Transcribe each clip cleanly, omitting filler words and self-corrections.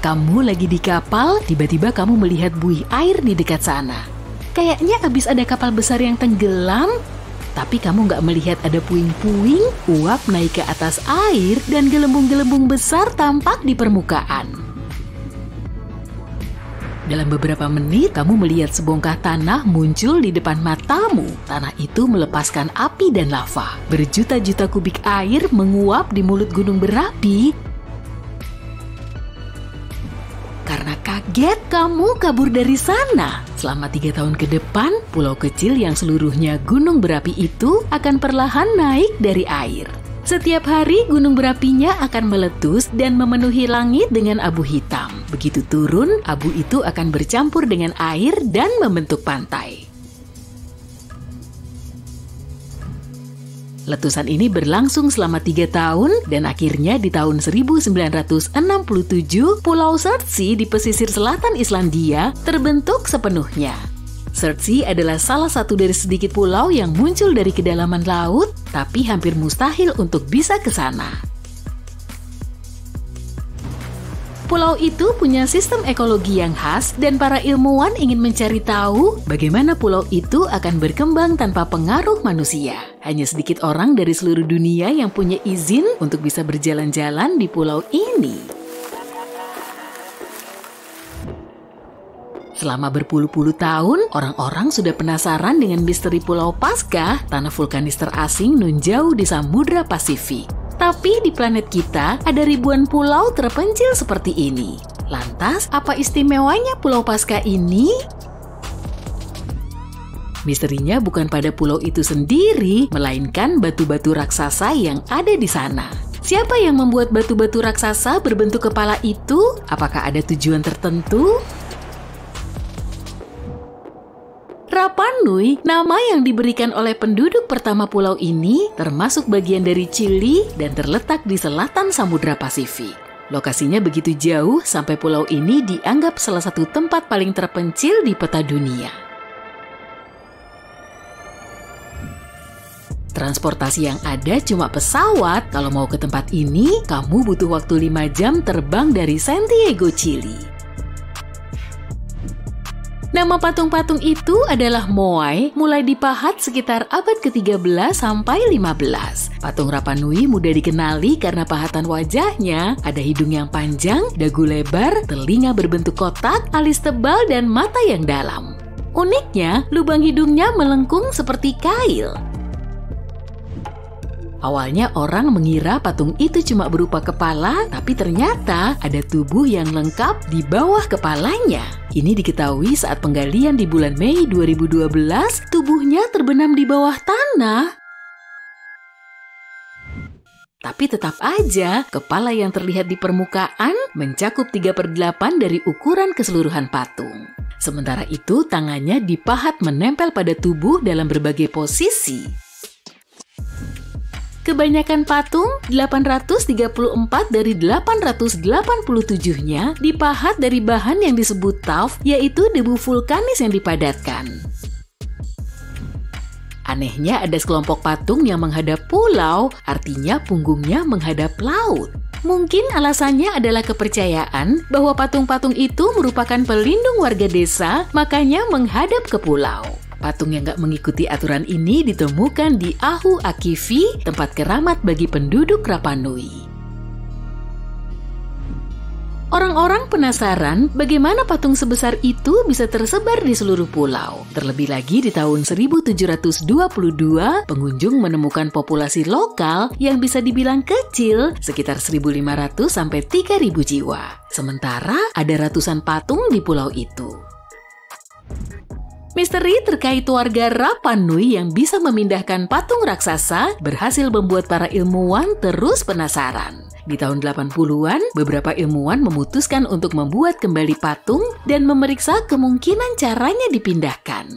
Kamu lagi di kapal, tiba-tiba kamu melihat buih air di dekat sana. Kayaknya habis ada kapal besar yang tenggelam, tapi kamu nggak melihat ada puing-puing, uap naik ke atas air, dan gelembung-gelembung besar tampak di permukaan. Dalam beberapa menit, kamu melihat sebongkah tanah muncul di depan matamu. Tanah itu melepaskan api dan lava. Berjuta-juta kubik air menguap di mulut gunung berapi. Karena kaget, kamu kabur dari sana. Selama 3 tahun ke depan, pulau kecil yang seluruhnya gunung berapi itu akan perlahan naik dari air. Setiap hari gunung berapinya akan meletus dan memenuhi langit dengan abu hitam. Begitu turun, abu itu akan bercampur dengan air dan membentuk pantai. Letusan ini berlangsung selama 3 tahun dan akhirnya di tahun 1967, Pulau Surtsey di pesisir selatan Islandia terbentuk sepenuhnya. Surtsey adalah salah satu dari sedikit pulau yang muncul dari kedalaman laut, tapi hampir mustahil untuk bisa ke sana. Pulau itu punya sistem ekologi yang khas dan para ilmuwan ingin mencari tahu bagaimana pulau itu akan berkembang tanpa pengaruh manusia. Hanya sedikit orang dari seluruh dunia yang punya izin untuk bisa berjalan-jalan di pulau ini. Selama berpuluh-puluh tahun, orang-orang sudah penasaran dengan misteri Pulau Paskah, tanah vulkanis terasing nun jauh di Samudra Pasifik. Tapi di planet kita ada ribuan pulau terpencil seperti ini. Lantas, apa istimewanya Pulau Paskah ini? Misterinya bukan pada pulau itu sendiri, melainkan batu-batu raksasa yang ada di sana. Siapa yang membuat batu-batu raksasa berbentuk kepala itu? Apakah ada tujuan tertentu? Rapa Nui, nama yang diberikan oleh penduduk pertama pulau ini, termasuk bagian dari Chili dan terletak di selatan Samudra Pasifik. Lokasinya begitu jauh sampai pulau ini dianggap salah satu tempat paling terpencil di peta dunia. Transportasi yang ada cuma pesawat. Kalau mau ke tempat ini, kamu butuh waktu 5 jam terbang dari Santiago, Chili. Nama patung-patung itu adalah Moai, mulai dipahat sekitar abad ke-13 sampai 15. Patung Rapa Nui mudah dikenali karena pahatan wajahnya, ada hidung yang panjang, dagu lebar, telinga berbentuk kotak, alis tebal, dan mata yang dalam. Uniknya, lubang hidungnya melengkung seperti kail. Awalnya orang mengira patung itu cuma berupa kepala, tapi ternyata ada tubuh yang lengkap di bawah kepalanya. Ini diketahui saat penggalian di bulan Mei 2012, tubuhnya terbenam di bawah tanah. Tapi tetap aja, kepala yang terlihat di permukaan mencakup 3/8 dari ukuran keseluruhan patung. Sementara itu, tangannya dipahat menempel pada tubuh dalam berbagai posisi. Kebanyakan patung, 834 dari 887-nya dipahat dari bahan yang disebut tuff, yaitu debu vulkanis yang dipadatkan. Anehnya ada sekelompok patung yang menghadap pulau, artinya punggungnya menghadap laut. Mungkin alasannya adalah kepercayaan bahwa patung-patung itu merupakan pelindung warga desa, makanya menghadap ke pulau. Patung yang gak mengikuti aturan ini ditemukan di Ahu Akivi, tempat keramat bagi penduduk Rapa Nui. Orang-orang penasaran bagaimana patung sebesar itu bisa tersebar di seluruh pulau. Terlebih lagi di tahun 1722, pengunjung menemukan populasi lokal yang bisa dibilang kecil, sekitar 1.500 sampai 3.000 jiwa. Sementara ada ratusan patung di pulau itu. Misteri terkait warga Rapa Nui yang bisa memindahkan patung raksasa berhasil membuat para ilmuwan terus penasaran. Di tahun 80-an, beberapa ilmuwan memutuskan untuk membuat kembali patung dan memeriksa kemungkinan caranya dipindahkan.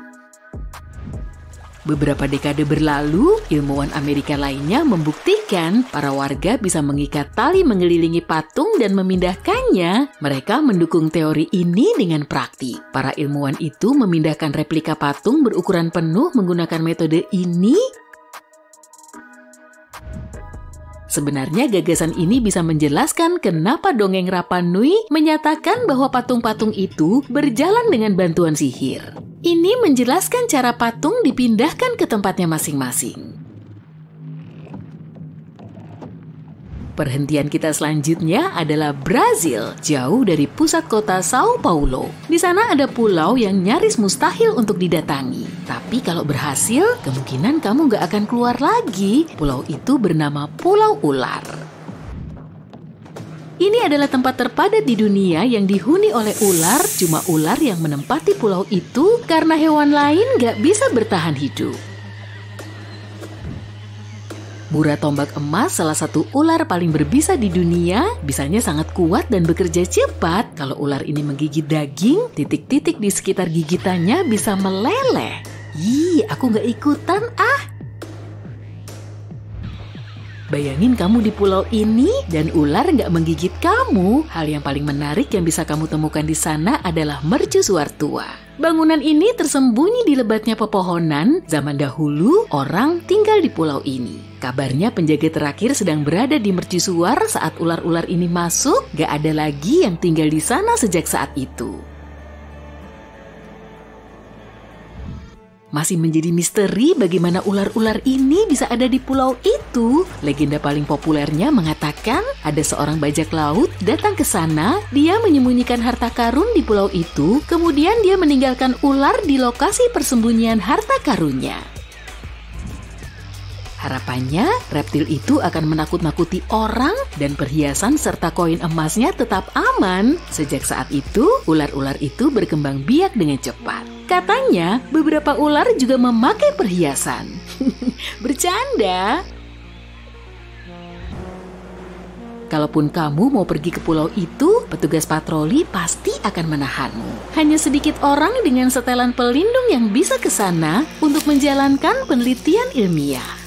Beberapa dekade berlalu, ilmuwan Amerika lainnya membuktikan para warga bisa mengikat tali mengelilingi patung dan memindahkannya. Mereka mendukung teori ini dengan praktik. Para ilmuwan itu memindahkan replika patung berukuran penuh menggunakan metode ini. Sebenarnya gagasan ini bisa menjelaskan kenapa dongeng Rapa Nui menyatakan bahwa patung-patung itu berjalan dengan bantuan sihir. Ini menjelaskan cara patung dipindahkan ke tempatnya masing-masing. Perhentian kita selanjutnya adalah Brazil, jauh dari pusat kota Sao Paulo. Di sana ada pulau yang nyaris mustahil untuk didatangi. Tapi kalau berhasil, kemungkinan kamu nggak akan keluar lagi. Pulau itu bernama Pulau Ular. Ini adalah tempat terpadat di dunia yang dihuni oleh ular. Cuma ular yang menempati pulau itu karena hewan lain nggak bisa bertahan hidup. Bura tombak emas, salah satu ular paling berbisa di dunia, bisanya sangat kuat dan bekerja cepat. Kalau ular ini menggigit daging, titik-titik di sekitar gigitannya bisa meleleh. Aku nggak ikutan ah! Bayangin kamu di pulau ini dan ular nggak menggigit kamu. Hal yang paling menarik yang bisa kamu temukan di sana adalah mercusuar tua. Bangunan ini tersembunyi di lebatnya pepohonan. Zaman dahulu, orang tinggal di pulau ini. Kabarnya penjaga terakhir sedang berada di mercusuar saat ular-ular ini masuk. Gak ada lagi yang tinggal di sana sejak saat itu. Masih menjadi misteri bagaimana ular-ular ini bisa ada di pulau itu. Legenda paling populernya mengatakan ada seorang bajak laut datang ke sana, dia menyembunyikan harta karun di pulau itu, kemudian dia meninggalkan ular di lokasi persembunyian harta karunnya. Harapannya, reptil itu akan menakut-nakuti orang dan perhiasan serta koin emasnya tetap aman. Sejak saat itu, ular-ular itu berkembang biak dengan cepat. Katanya, beberapa ular juga memakai perhiasan. Bercanda. Kalaupun kamu mau pergi ke pulau itu, petugas patroli pasti akan menahanmu. Hanya sedikit orang dengan setelan pelindung yang bisa ke sana untuk menjalankan penelitian ilmiah.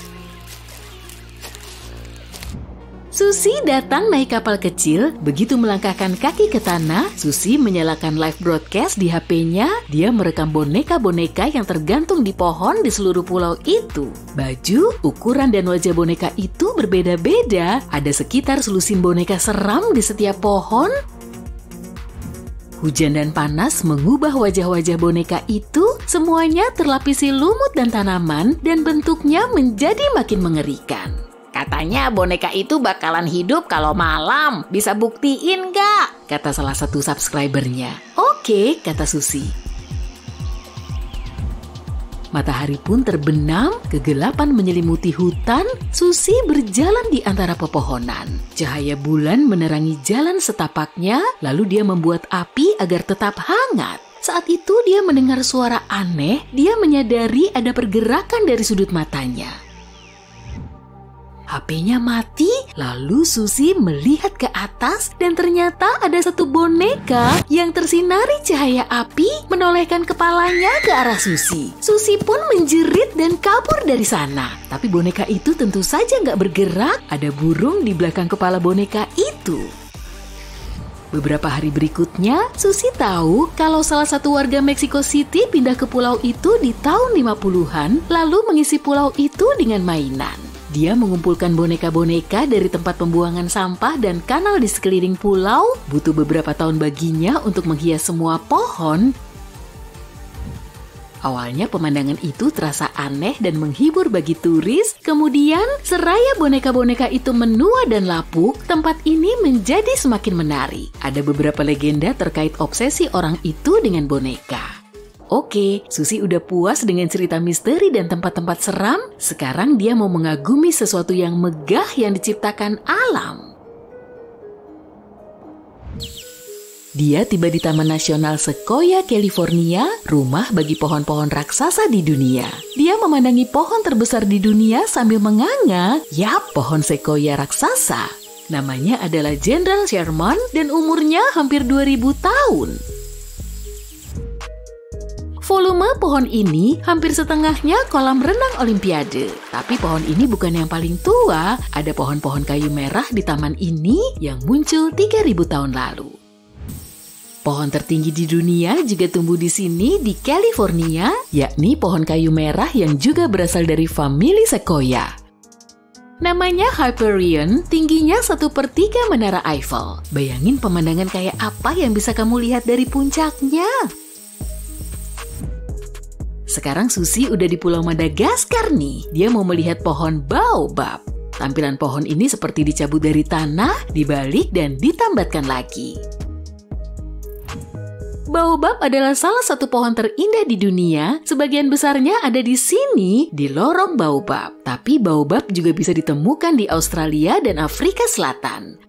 Susi datang naik kapal kecil, begitu melangkahkan kaki ke tanah, Susi menyalakan live broadcast di HP-nya, dia merekam boneka-boneka yang tergantung di pohon di seluruh pulau itu. Baju, ukuran dan wajah boneka itu berbeda-beda, ada sekitar selusin boneka seram di setiap pohon. Hujan dan panas mengubah wajah-wajah boneka itu, semuanya terlapisi lumut dan tanaman dan bentuknya menjadi makin mengerikan. Katanya boneka itu bakalan hidup kalau malam. Bisa buktiin nggak? Kata salah satu subscribernya. Oke, kata Susi. Matahari pun terbenam, kegelapan menyelimuti hutan. Susi berjalan di antara pepohonan. Cahaya bulan menerangi jalan setapaknya, lalu dia membuat api agar tetap hangat. Saat itu dia mendengar suara aneh, dia menyadari ada pergerakan dari sudut matanya. HP-nya mati, lalu Susi melihat ke atas dan ternyata ada satu boneka yang tersinari cahaya api menolehkan kepalanya ke arah Susi. Susi pun menjerit dan kabur dari sana. Tapi boneka itu tentu saja nggak bergerak, ada burung di belakang kepala boneka itu. Beberapa hari berikutnya, Susi tahu kalau salah satu warga Mexico City pindah ke pulau itu di tahun 50-an, lalu mengisi pulau itu dengan mainan. Dia mengumpulkan boneka-boneka dari tempat pembuangan sampah dan kanal di sekeliling pulau, butuh beberapa tahun baginya untuk menghias semua pohon. Awalnya pemandangan itu terasa aneh dan menghibur bagi turis, kemudian seraya boneka-boneka itu menua dan lapuk, tempat ini menjadi semakin menarik. Ada beberapa legenda terkait obsesi orang itu dengan boneka. Oke, Susi udah puas dengan cerita misteri dan tempat-tempat seram. Sekarang dia mau mengagumi sesuatu yang megah yang diciptakan alam. Dia tiba di Taman Nasional Sequoia, California, rumah bagi pohon-pohon raksasa di dunia. Dia memandangi pohon terbesar di dunia sambil menganga. Yap, pohon Sequoia raksasa. Namanya adalah General Sherman dan umurnya hampir 2000 tahun. Volume pohon ini hampir setengahnya kolam renang Olimpiade. Tapi pohon ini bukan yang paling tua. Ada pohon-pohon kayu merah di taman ini yang muncul 3000 tahun lalu. Pohon tertinggi di dunia juga tumbuh di sini di California, yakni pohon kayu merah yang juga berasal dari famili Sequoia. Namanya Hyperion, tingginya 1/3 Menara Eiffel. Bayangin pemandangan kayak apa yang bisa kamu lihat dari puncaknya. Sekarang Susi udah di Pulau Madagaskar nih. Dia mau melihat pohon baobab. Tampilan pohon ini seperti dicabut dari tanah, dibalik dan ditambatkan lagi. Baobab adalah salah satu pohon terindah di dunia. Sebagian besarnya ada di sini, di lorong baobab. Tapi baobab juga bisa ditemukan di Australia dan Afrika Selatan.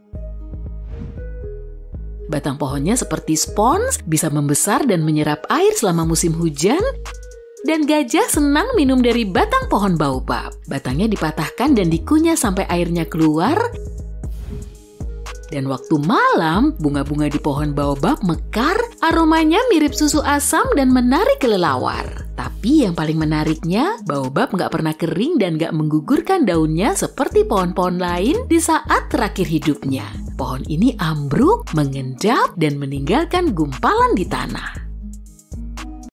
Batang pohonnya seperti spons, bisa membesar dan menyerap air selama musim hujan. Dan gajah senang minum dari batang pohon baobab. Batangnya dipatahkan dan dikunyah sampai airnya keluar. Dan waktu malam, bunga-bunga di pohon baobab mekar, aromanya mirip susu asam dan menarik kelelawar. Tapi yang paling menariknya, baobab nggak pernah kering dan nggak menggugurkan daunnya seperti pohon-pohon lain di saat terakhir hidupnya. Pohon ini ambruk, mengendap, dan meninggalkan gumpalan di tanah.